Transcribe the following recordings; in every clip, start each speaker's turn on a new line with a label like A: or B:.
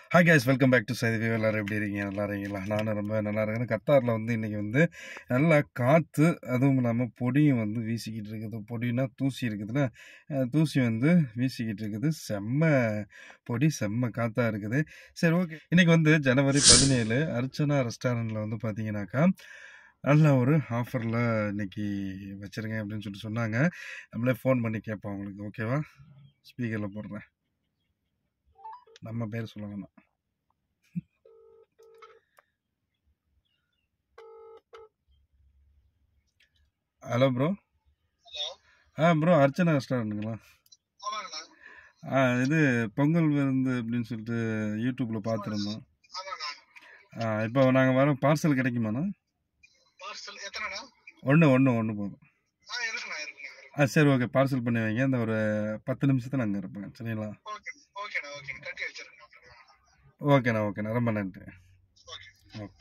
A: Hi guys, welcome back to சைதிவி. எல்லோரும் எப்படி இருக்கீங்க? நல்லா இருக்கீங்களா? நானும் ரொம்ப நல்லா இருக்கேன். கத்தாரில் இன்றைக்கி நல்லா காற்று, அதுவும் இல்லாமல் பொடியும் வீசிக்கிட்டு இருக்குது. பொடினா தூசி இருக்குதுன்னா, தூசி வீசிக்கிட்டு இருக்குது. செம்ம பொடி, செம்ம காற்றாக இருக்குது. சரி, ஓகே. இன்றைக்கி ஜனவரி 17 அர்ச்சனா ரெஸ்டாரண்ட்டில் பார்த்தீங்கன்னாக்கா நல்ல ஒரு ஆஃபரில் இன்றைக்கி வச்சுருங்க அப்படின்னு சொன்னாங்க. நம்மளே ஃபோன் பண்ணி கேட்போம் அவங்களுக்கு. ஓகேவா? ஸ்பீக்கரில் போடுறேன். நம்ம பேர் சொல்ல வேணாம். Hello bro. ப்ரோ, அர்ச்சனா ரெஸ்டாரண்ட்டுங்களா? இது பொங்கல் விருந்து அப்படின்னு சொல்லிட்டு யூடியூப்பில் பார்த்துருந்தோம். இப்போ நாங்கள் வரோம். பார்சல் கிடைக்குமாண்ணா? ஒன்று போதும். சரி, ஓகே. பார்சல் பண்ணி வைங்க. இந்த ஒரு 10 நிமிஷத்தில் அங்கே இருப்பேன். சரிங்களா? ஓகேண்ணா. ரொம்ப நன்றி. ஓகே.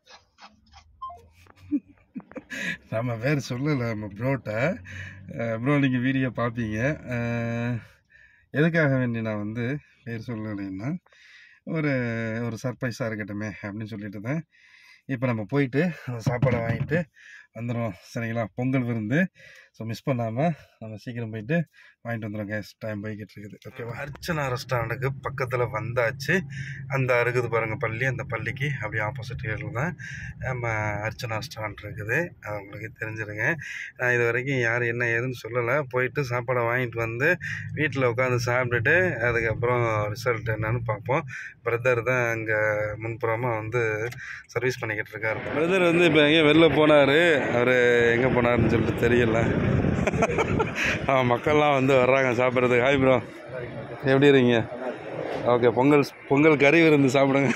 A: நம்ம பேர் சொல்லலை நம்ம ப்ரோட்ட. ப்ரோ, நீங்கள் வீடியோ பார்ப்பீங்க. எதுக்காக வேண்டி நான் பேர் சொல்லலைன்னா, ஒரு சர்ப்ரைஸாக இருக்கட்டுமே அப்படின்னு சொல்லிட்டு தான் இப்போ நம்ம போயிட்டு அந்த சாப்பாடை வாங்கிட்டு வந்துடும். சரிங்களா? பொங்கல் விருந்து. ஸோ மிஸ் பண்ணாமல் நம்ம சீக்கிரம் போயிட்டு வாங்கிட்டு வந்துடும். கேஸ் டைம் போய்கிட்டு இருக்குது. ஓகேவா? அர்ச்சனா ரெஸ்டாரண்ட்டுக்கு பக்கத்தில் வந்தாச்சு. அந்த இருக்குது பாருங்கள் பள்ளி. அந்த பள்ளிக்கு அப்படியே ஆப்போசிட் ஏரியில் தான் நம்ம அர்ச்சனா ரெஸ்டாரண்ட் இருக்குது. அது உங்களுக்கு தெரிஞ்சிருங்க. நான் இது வரைக்கும் யார் என்ன ஏதுன்னு சொல்லலை. போயிட்டு சாப்பாடை வாங்கிட்டு வந்து வீட்டில் உட்காந்து சாப்பிட்டுட்டு அதுக்கப்புறம் ரிசல்ட் என்னன்னு பார்ப்போம். பிரதர் தான் அங்கே முன்புறமாக சர்வீஸ் பண்ணிக்கிட்டு இருக்கார். பிரதர் இப்போ எங்கேயோ வெளில போனார். அவர் எங்கே போனார்னு சொல்லிட்டு தெரியல. மக்கள்லாம் வர்றாங்க சாப்பிட்றதுக்கு. ஹாய் ப்ரோ, எப்படி இருக்கீங்க? ஓகே. பொங்கல் கறி விருந்து சாப்பிடுங்க.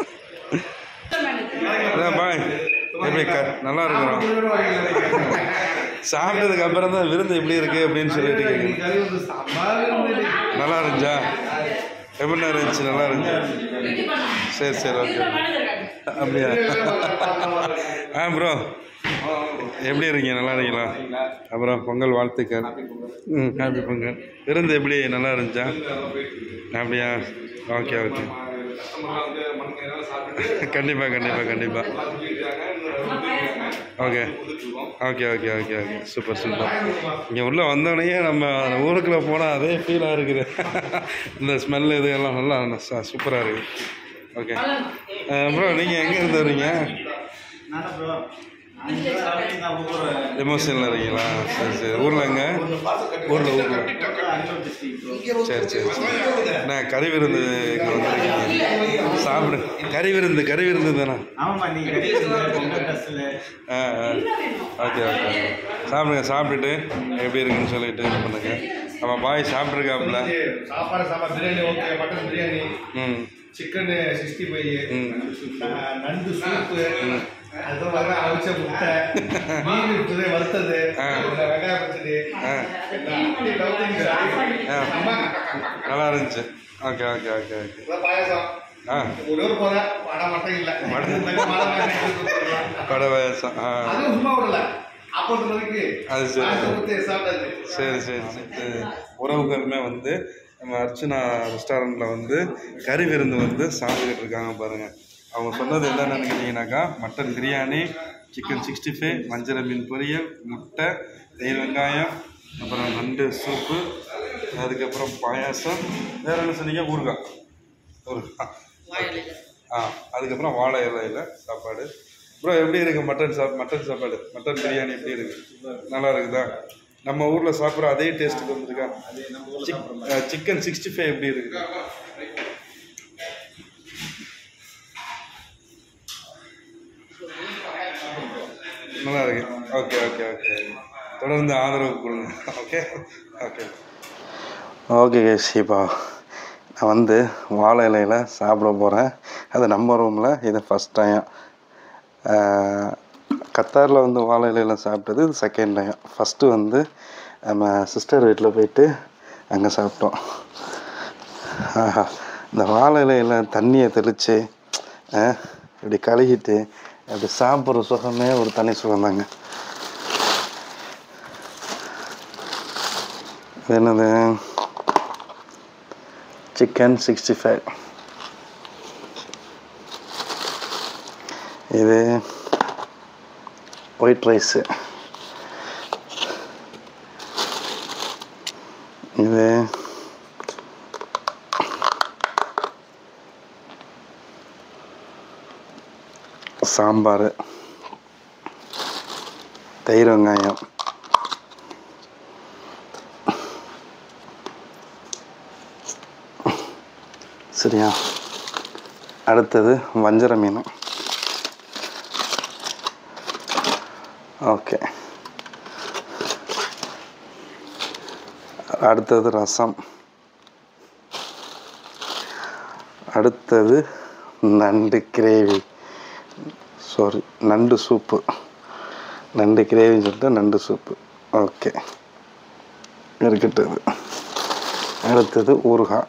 A: அதான் பாய், எப்படி நல்லா இருக்கிறோம். சாப்பிட்டதுக்கு அப்புறம் தான் விருந்து எப்படி இருக்கு அப்படின்னு சொல்லிட்டு நல்லா இருந்துச்சா? எப்படி இருந்துச்சு? நல்லா இருந்துச்சு. சரி, ஓகே. அப்படியா? ப்ரோ, எப்படி இருக்கீங்க? நல்லா இருக்கீங்களா? அப்புறம் பொங்கல் வாழ்த்துக்கள். ஹாப்பி பொங்கல். விருந்து எப்படி நல்லா இருந்துச்சா? அப்படியா? ஓகே. கண்டிப்பாக. ஓகே. சூப்பர். இங்கே உள்ளே வந்தோடனே நம்ம ஊருக்குள்ளே போனால் அதே ஃபீலாக இருக்குது. இந்த ஸ்மெல் இது எல்லாம் நல்லா சூப்பராக இருக்குது. ஓகே ப்ரோ, நீங்கள் எங்கேருந்து வரீங்க? எமோஷனில் இருக்கீங்களா? சரி. ஊரில் எங்கே? ஊரில் சரி. அண்ணா, கறி விருந்து வந்துருக்கீங்க. சாப்பிடு. கறி விருந்து தானே? ஓகே. சாப்பிட்டுட்டு எப்படி இருக்குன்னு சொல்லிட்டு இது பண்ணுங்க. நம்ம பாய் சாப்பிட்ருக்காப்புல.
B: சிக்கன் 65, நண்டு சூப்பு, அவிச்ச முட்டை, மீன் இருக்குது வறுத்தது, வெங்காய பச்சடி,
A: நல்லா இருந்துச்சு. ஓகே.
B: பாயசம்.
A: கடை பாயசம். அது சரி. உறவுகளுமே நம்ம அர்ச்சனா ரெஸ்டாரண்ட்டில் கறி விருந்து சாப்பிட்டுக்கிட்டு இருக்காங்க பாருங்கள். அவங்க சொன்னது என்னென்னு கேட்டிங்கனாக்கா, மட்டன் பிரியாணி, சிக்கன் 65, வஞ்சர மீன் பொரியல், முட்டை, தயிர் வெங்காயம், அப்புறம் நண்டு சூப்பு, அதுக்கப்புறம் பாயாசம், வேறு என்ன சொன்னீங்க? ஊறுகாய். அதுக்கப்புறம் வாழை இலையில் சாப்பாடு. ப்ரோ, எப்படி இருக்குது மட்டன் சாப்பாடு? மட்டன் பிரியாணி எப்படி இருக்குது? நல்லா இருக்குதா? நம்ம ஊரில் சாப்பிட்ற அதே டேஸ்ட்டுக்கு வந்துருக்கா? சிக்கன் 65 எப்படி இருக்குது? நல்லா இருக்கு. ஓகே. தொடர்ந்து ஆதரவு கொடுங்க. ஓகே கேஸ், இப்போ நான் வாழை இலையில் சாப்பிட போகிறேன். அது நம்ம ரூமில் இது ஃபஸ்ட் டைம். கத்தாரில் வாழை இலையில் சாப்பிட்டது இது செகண்ட் டைம். ஃபஸ்ட்டு நம்ம சிஸ்டர் வீட்டில் போயிட்டு அங்கே சாப்பிட்டோம். இந்த வாழை இலையில் தண்ணியை தெளித்து இப்படி கழுகிட்டு அப்படி சாப்பிட்ற சுகமே ஒரு தனி சுகம் தாங்க. என்னது? சிக்கன் 65. இது ஒயிட் ரைஸு, இது சாம்பார், தயிர் வெங்காயம், சரியா. அடுத்தது வஞ்சர மீன். ஓகே. அடுத்தது ரசம். அடுத்தது நண்டு கிரேவி, சாரி நண்டு சூப்பு. நண்டு கிரேவின்னு சொல்லிட்டு நண்டு சூப்பு. ஓகே இருக்கட்டது. அடுத்தது ஊறுகாய்.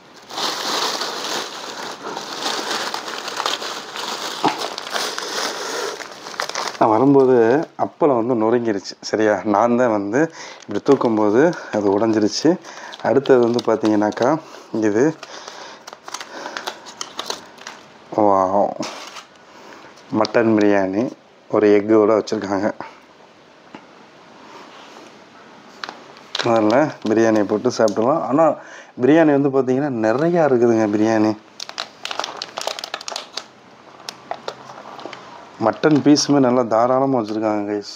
A: நான் வரும்போது அப்பளம் வந்து நொறுங்கிருச்சு, சரியா. நான் தான் வந்து இப்படி தூக்கும்போது அது உடஞ்சிருச்சு. அடுத்தது வந்து பார்த்தீங்கன்னாக்கா இது மட்டன் பிரியாணி, ஒரு எக்கோடு வச்சுருக்காங்க. அதில் பிரியாணியை போட்டு சாப்பிடலாம். ஆனால் பிரியாணி வந்து பார்த்திங்கன்னா நிறையா இருக்குதுங்க. பிரியாணி மட்டன் பீஸுமே நல்லா தாராளமாக வச்சுருக்காங்க கைஸ்.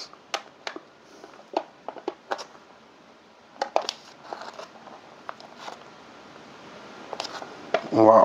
A: வா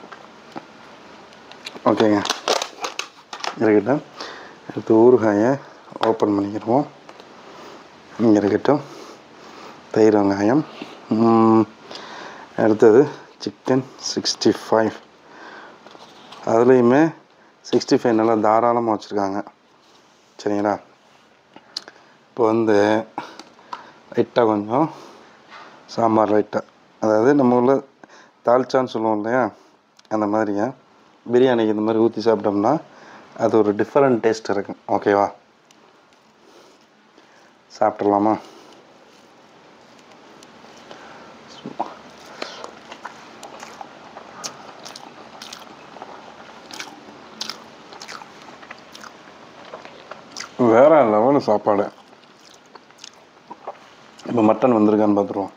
A: ஓகேங்க இருக்கட்டும். அடுத்து ஊறுகாயை ஓப்பன் பண்ணிக்கிடுவோம். இங்கே இருக்கட்டும். தயிர் வெங்காயம். அடுத்தது சிக்கன் 65. அதுலேயுமே 65 நல்லா தாராளமாக வச்சுருக்காங்க, சரிங்களா. இப்போ வந்து லைட்டாக கொஞ்சம் சாம்பார் லைட்டாக, அதாவது நம்ம ஊரில் தால்ச்சான்னு சொல்லுவோம் இல்லையா, அந்த மாதிரிங்க பிரியாணிக்கு இந்த மாதிரி ஊற்றி சாப்பிட்டோம்னா அது ஒரு டிஃப்ரெண்ட் டேஸ்ட் இருக்கும். ஓகேவா, சாப்பிட்றலாமா? வேற லெவலு சாப்பாடு. இப்போ மட்டன் வந்திருக்கான்னு பார்த்துருவோம்.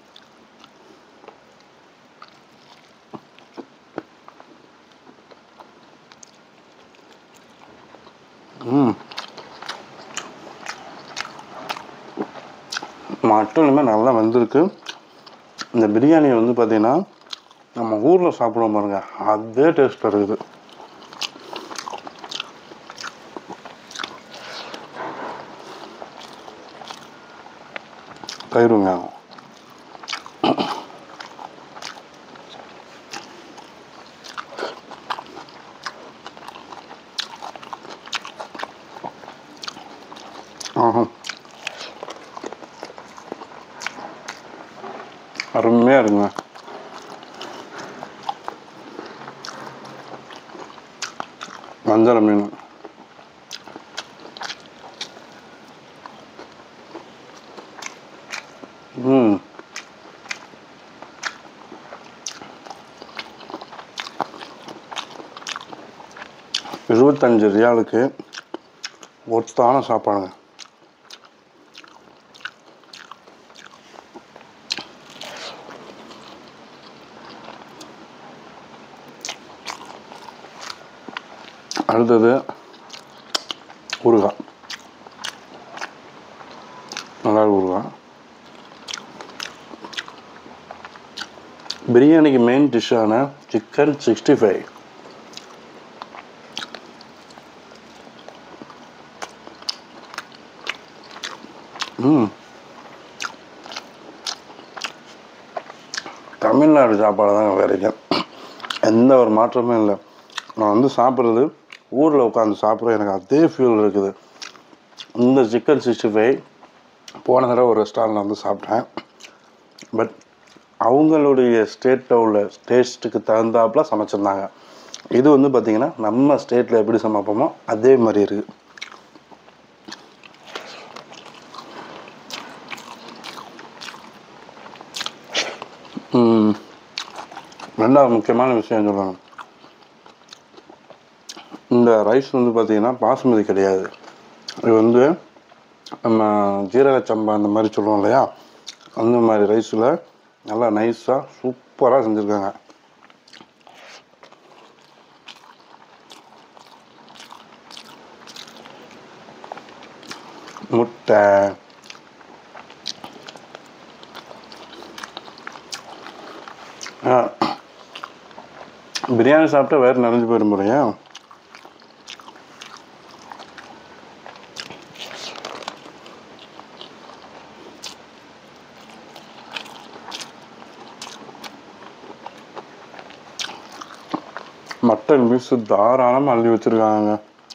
A: மட்டனுமே நல்லா வந்திருக்கு. இந்த பிரியாணி வந்து பார்த்திங்கன்னா நம்ம ஊரில் சாப்பிடுவோம் பாருங்க, அதே டேஸ்ட்டில் இருக்குது. தயிர் வெங்காயம் அருமையாக இருக்குங்க. வஞ்சர மீன் $25 ஒத்தான சாப்பாடுங்க. அடுத்தது ஊறுகாய், நல்லா ஊறுகாய். பிரியாணிக்கு மெயின் டிஷ்ஷான சிக்கன் 65. தமிழ்நாடு சாப்பாடு தாங்க, வேறு எந்த ஒரு மாற்றமும் இல்லை. நான் வந்து சாப்பிட்றது ஊரில் உட்காந்து சாப்பிட்றது எனக்கு அதே ஃபீல் இருக்குது. இந்த சிக்கன் 65 போன தடவை ஒரு ரெஸ்டாரண்ட்டில் வந்து சாப்பிட்டேன். பட் அவங்களுடைய ஸ்டேட்டில் உள்ள டேஸ்ட்டுக்கு தகுந்தாப்புல சமைச்சிருந்தாங்க. இது வந்து பார்த்திங்கன்னா நம்ம ஸ்டேட்டில் எப்படி சமைப்போமோ அதே மாதிரி இருக்குது. ரெண்டாவது முக்கியமான விஷயம் சொல்லுவாங்க, இந்த ரைஸ் வந்து பார்த்திங்கன்னா பாசுமதி கிடையாது, இது வந்து நம்ம ஜீரக சம்பா அந்த மாதிரி சொல்லுவோம் இல்லையா, அந்த மாதிரி ரைஸில் நல்லா நைஸாக சூப்பராக செஞ்சுருக்காங்க. முட்டை, பிரியாணி சாப்பிட்டா வேறு நிறைஞ்சு போயிடும் போலையா. மட்டன் பீஸு தாராளமாக அள்ளி வச்சுருக்காங்க.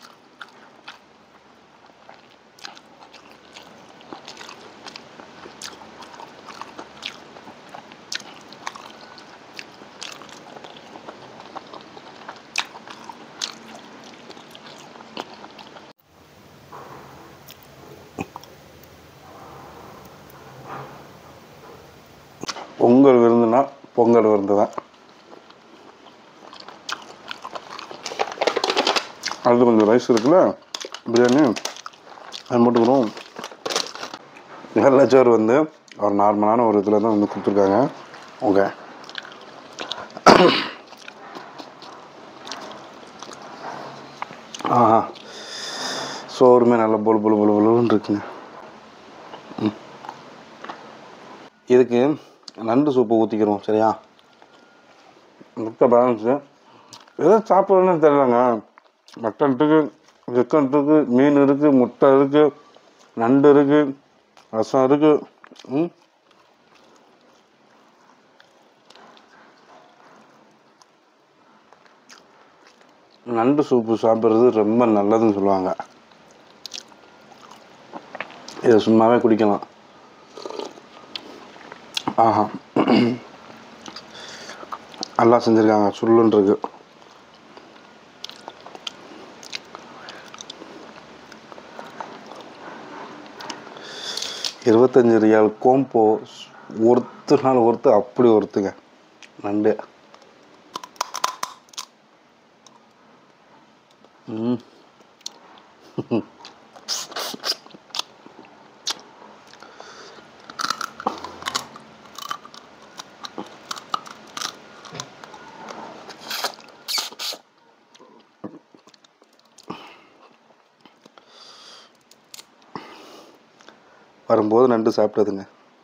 A: பொங்கல் விருந்துனா பொங்கல் விருந்து தான். அது கொஞ்சம் ரைஸ் இருக்குல்ல பிரியாணி, அது மட்டும் வெள்ளைச்சோறு வந்து ஒரு நார்மலான ஒரு இதில் தான் வந்து கொடுத்துருக்காங்க. ஓகே, ஆஹா, சோறுமே நல்லா பொழு பொழு பொழு பொழுன்னு இருக்குங்க. இதுக்கு நண்டு சூப்பு ஊற்றிக்கிறோம் சரியா. முட்டை பேலன்ஸு எதோ சாப்பிட்றதுன்னு தெரியலங்க. மட்டன் இருக்குது, சிக்கன் இருக்குது, மீன் இருக்குது, முட்டை இருக்குது, நண்டு இருக்குது, ரசம் இருக்குது. நண்டு சூப்பு சாப்பிட்றது ரொம்ப நல்லதுன்னு சொல்லுவாங்க. இதை சும்மாவே குடிக்கலாம். ஆஹா, நல்லா செஞ்சுருக்காங்க, சுள்ளுன்றிருக்கு. $25 கோம்போ, ஒருத்தனால ஒருத்தர் அப்படி ஒருத்துங்க நண்டு. வரும்போது நண்டு சாப்பிட்டதுங்க.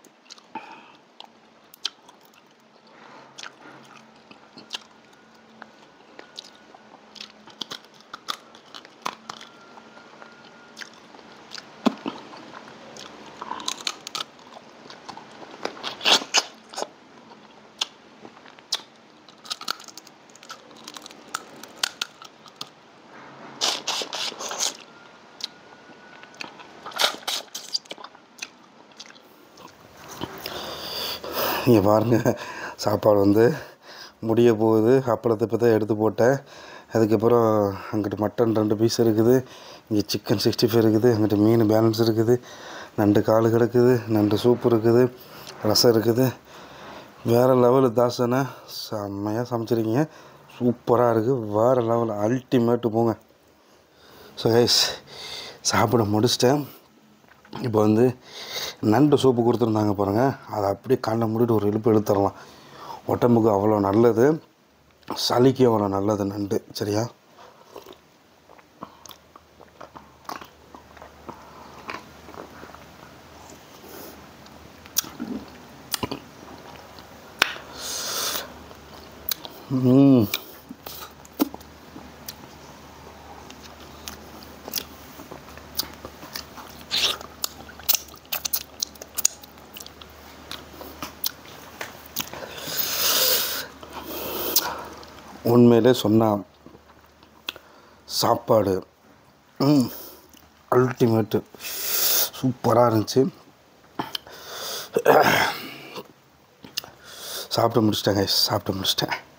A: இங்கே பாருங்கள், சாப்பாடு வந்து முடிய போகுது. அப்பளத்தை இப்போ தான் எடுத்து போட்டேன். அதுக்கப்புறம் அங்கிட்டு மட்டன் 2 பீஸ் இருக்குது, இங்கே சிக்கன் 65 இருக்குது, அங்கிட்டு மீன் பேலன்ஸ் இருக்குது, நண்டு கால் கிடக்குது, நண்டு சூப்பு இருக்குது, ரசம் இருக்குது. வேறு லெவலு தாசனை, செம்மையாக சமைச்சிருக்கீங்க, சூப்பராக இருக்குது, வேறு லெவல் அல்டிமேட்டு போங்க. ஸோ கைஸ், சாப்பிட முடிச்சிட்டேன். இப்போ வந்து நண்டு சூப்பு கொடுத்துருந்தாங்க பாருங்கள், அதை அப்படியே கண்ணை மூடிட்டு ஒரு இழுப்பு இழுத்துடலாம். உடம்புக்கு அவ்வளோ நல்லது, சளிக்கு அவ்வளோ நல்லது நண்டு சரியா. உண்மையிலே சொன்னால் சாப்பாடு அல்டிமேட்டு சூப்பராக இருந்துச்சு. சாப்பிட்டு முடிச்சிட்டேன்.